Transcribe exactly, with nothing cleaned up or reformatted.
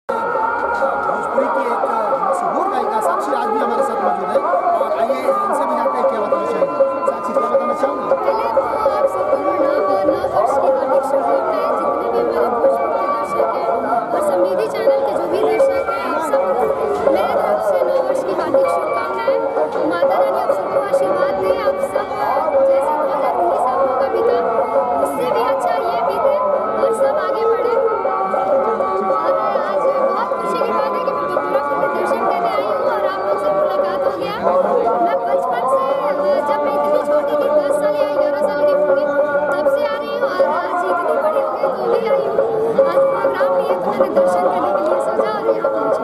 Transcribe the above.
भोजपुरी की एक मशहूर गायिका साक्षी आज भी हमारे साथ मौजूद है और आइए इनसे भी जानते हैं क्या बताना चाहेंगे। साक्षी, क्या बताना चाहूँगी? पहले तो आप सबको नव नव वर्ष की हार्दिक शुभकामनाएं। जितने भी हमारे भोजपुर के दर्शक हैं और समृद्धि चैनल के जो भी दर्शक हैं, आप सबको मेरे तरफ से नव वर्ष की हार्दिक शुभकामनाएं। माता रानी आप सबको आशीर्वाद दें। आप सब जैसे दो हजार उन्नीस आप लोगों का बीता, उससे भी अच्छा ये बीते और सब आगे बढ़े। और आज बहुत खुशी की बात है कि मैं गोरखपुर में दर्शन करने आई हूँ और आप लोग से मुलाकात हो गया। मैं बचपन से, जब मैं इतनी छोटी थी, दस साल या ग्यारह साल की होंगी, तब से आ रही हूँ और आज इतनी बड़ी हो गई तो भी आई हूँ। आज प्रोग्राम लिए तो मैंने दर्शन करने के लिए सोचा और यहाँ पहुँचा।